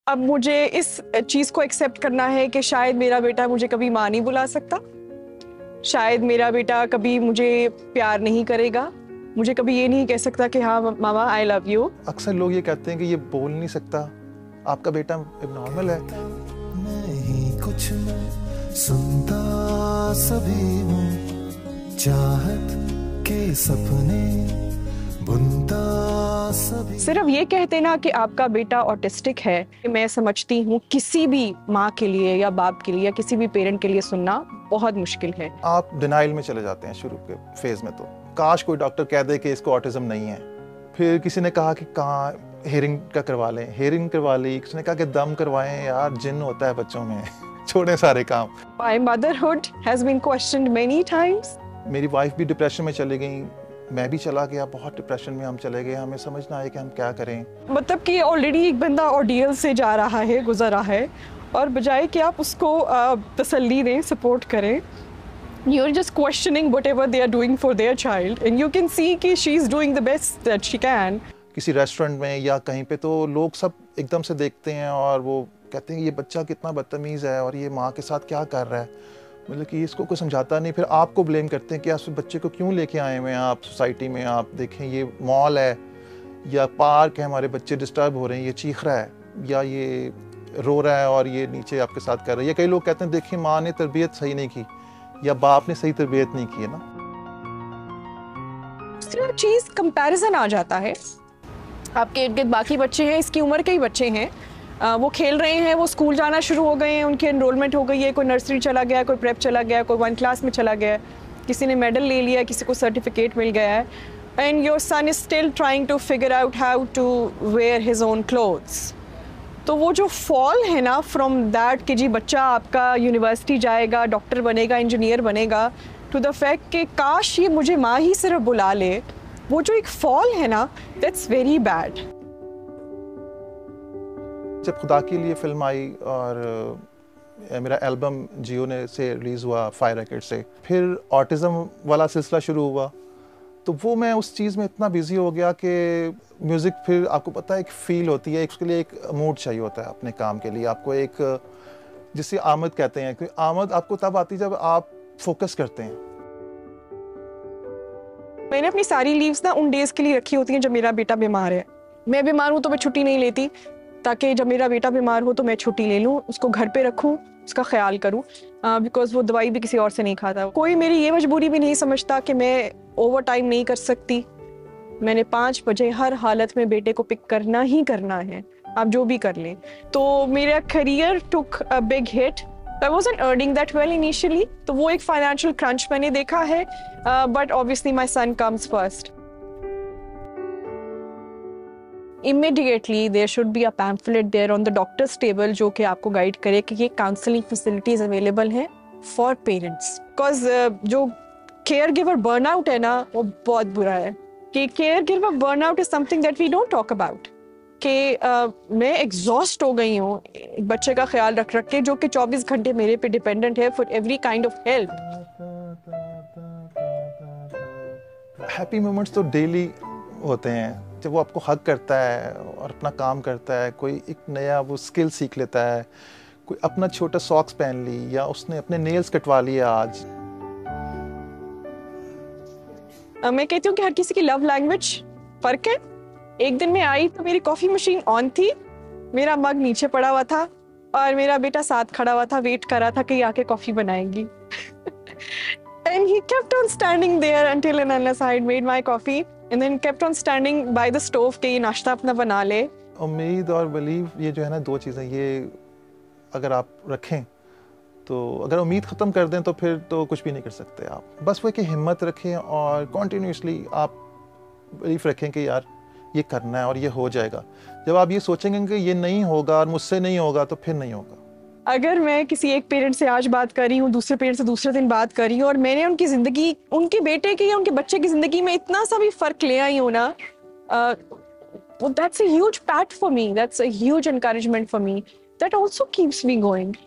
अब मुझे इस चीज़ को एक्सेप्ट करना है कि शायद मेरा बेटा मुझे कभी माँ नहीं बुला सकता, शायद मेरा बेटा कभी मुझे प्यार नहीं करेगा, मुझे कभी ये नहीं कह सकता कि हाँ मामा आई लव यू। अक्सर लोग ये कहते हैं कि ये बोल नहीं सकता, आपका बेटा एबनॉर्मल है। नहीं कुछ मैं सुनता सभी हूँ, चाहत के सपने बुनता सभी। सिर्फ ये कहते ना कि आपका बेटा ऑटिस्टिक है, मैं समझती हूँ किसी भी माँ के लिए या बाप के लिए या किसी भी पेरेंट के लिए सुनना बहुत मुश्किल है। आप डिनाइल में चले जाते हैं शुरू के फेज में, तो काश कोई डॉक्टर कह दे कि इसको ऑटिज्म नहीं है। फिर किसी ने कहा कि कहाँ हेयरिंग का करवा लें, हेयरिंग करवा ली, किसी ने कहा कि दम करवाएं, यार जिन होता है बच्चों में छोड़े सारे काम। My motherhood has been questioned many times. मेरी वाइफ भी डिप्रेशन में चली गई, मैं भी चला गया, बहुत डिप्रेशन में हम चले गए, हमें समझ ना आए कि हम क्या करें। मतलब कि ऑलरेडी एक बंदा ऑर्डियल से जा रहा है, गुजर रहा है, और बजाय कि आप उसको तसल्ली दें, सपोर्ट करें, you're just questioning whatever they are doing for their child and you can see कि she is doing the best that she can. किसी रेस्टोरेंट में या कहीं पे तो लोग सब एकदम से देखते हैं और वो कहते हैं ये बच्चा कितना बदतमीज़ है और ये माँ के साथ क्या कर रहा है, मतलब कि इसको कोई समझाता नहीं। फिर आपको ब्लेम करते हैं कि आप बच्चे को क्यों लेके आए हुए हैं आप सोसाइटी में। आप देखें ये मॉल है या पार्क है, हमारे बच्चे डिस्टर्ब हो रहे हैं, ये चीख रहा है या ये रो रहा है और ये नीचे आपके साथ कर रहा है। या कई लोग कहते हैं देखिए माँ ने तरबियत सही नहीं की या बाप ने सही तरबियत नहीं की है ना। चीज़ कंपैरिजन आ जाता है, आपके इर्द गिर्द बाकी बच्चे हैं, इसकी उम्र के ही बच्चे हैं, वो खेल रहे हैं, वो स्कूल जाना शुरू हो गए हैं, उनकी एनरोलमेंट हो गई है, कोई नर्सरी चला गया, कोई प्रेप चला गया, कोई 1 क्लास में चला गया, किसी ने मेडल ले लिया, किसी को सर्टिफिकेट मिल गया है, and your son is still trying to figure out how to wear his own clothes. तो वो जो फॉल है ना फ्रॉम दैट कि जी बच्चा आपका यूनिवर्सिटी जाएगा, डॉक्टर बनेगा, इंजीनियर बनेगा, टू द फैक्ट कि काश ये मुझे माँ ही सिर्फ बुला ले, वो जो एक फॉल है ना, दैट्स वेरी बैड। जब खुदा के लिए फिल्म आई और मेरा एल्बम जियो ने से रिलीज़ हुआ फायर रैकेट से, फिर ऑटिज़म वाला सिलसिला शुरू हुआ, तो वो मैं उस चीज़ में इतना बिजी हो गया कि म्यूज़िक, फिर आपको पता है एक फ़ील होती है, उसके लिए एक मूड चाहिए होता है अपने काम के लिए। आपको एक जिसे आमद कहते हैं, कि आमद आपको तब आती है जब आप फोकस करते हैं। मैंने अपनी सारी लीव्स ना उन डेज के लिए रखी होती हैं जब मेरा बेटा बीमार है। मैं बीमार हूँ तो मैं छुट्टी नहीं लेती, ताकि जब मेरा बेटा बीमार हो तो मैं छुट्टी ले लूँ, उसको घर पे रखूँ, उसका ख्याल करूँ, बिकॉज वो दवाई भी किसी और से नहीं खाता। कोई मेरी ये मजबूरी भी नहीं समझता कि मैं ओवर टाइम नहीं कर सकती। मैंने 5 बजे हर हालत में बेटे को पिक करना ही करना है, आप जो भी कर लें। तो मेरा career took a big hit. I wasn't earning that well initially, तो वो एक financial crunch मैंने देखा है, but obviously my son comes first. Immediately there should be a pamphlet there on the doctor's table जो कि आपको गाइड करे कि ये counseling facilities available हैं for parents. Because जो caregiver burnout है ना, वो बहुत बुरा है। कि caregiver burnout is something that we don't talk about. कि मैं एग्जॉस्ट हो गई हूँ एक बच्चे का ख्याल रख रख के, जो कि 24 घंटे मेरे पे डिपेंडेंट है for every kind of help. Happy moments तो डेली होते हैं, जब वो आपको हग करता है और अपना काम करता है, कोई एक नया वो स्किल सीख लेता है, कोई अपना छोटा सॉक्स पहन ली या उसने अपने नेल्स कटवा लिए आज। मैं कहती हूँ कि हर किसी की लव लैंग्वेज फर्क है। एक दिन मैं आई तो मेरी कॉफी मशीन ऑन थी, मेरा मग नीचे पड़ा हुआ था और मेरा बेटा साथ खड़ा हुआ था, वेट कर रहा था कि आके कॉफी बनाएगी। And he kept on standing there until and unless I had made my coffee, and then kept on standing by the stove कि ये नाश्ता अपना बना ले। उम्मीद और बिलीव, ये जो है ना, 2 चीज़ें, ये अगर आप रखें तो अगर उम्मीद ख़त्म कर दें तो फिर तो कुछ भी नहीं कर सकते आप। बस वो कि हिम्मत रखें और कॉन्टीन्यूसली आप बिलीफ रखें कि यार ये करना है और ये हो जाएगा। जब आप ये सोचेंगे कि ये नहीं होगा और मुझसे नहीं होगा, तो फिर नहीं होगा। अगर मैं किसी एक पेरेंट से आज बात कर रही हूँ, दूसरे पेरेंट से दूसरे दिन बात कर रही हूँ, और मैंने उनकी ज़िंदगी, उनके बेटे की या उनके बच्चे की ज़िंदगी में इतना सा भी फ़र्क ले आई हूँ ना, that's a huge pat for me, that's a huge encouragement for me, that also keeps me going.